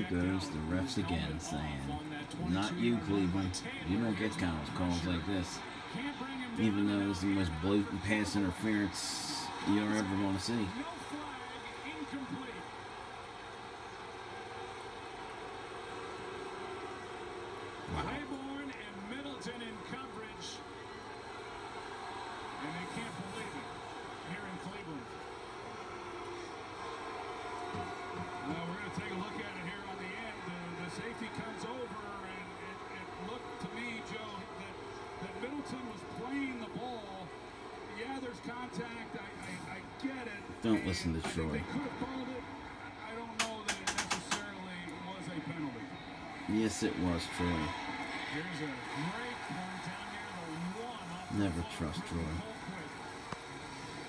goes the refs again, saying, "Not you, Cleveland. You don't get calls like this." Even though it's the most blatant pass interference you're ever going to see. Wow. Claiborne and Middleton in coverage. And they can't believe it here in Cleveland. We're going to take a look at it here on the end. The safety comes over, and it looked to me, Joe, that Middleton was playing the ball. Yeah, there's contact. I get it. Don't listen to Troy. They could have called it. I don't know that it necessarily was a penalty. Yes, it was, Troy. Here's a great point down near the one. Never trust Troy.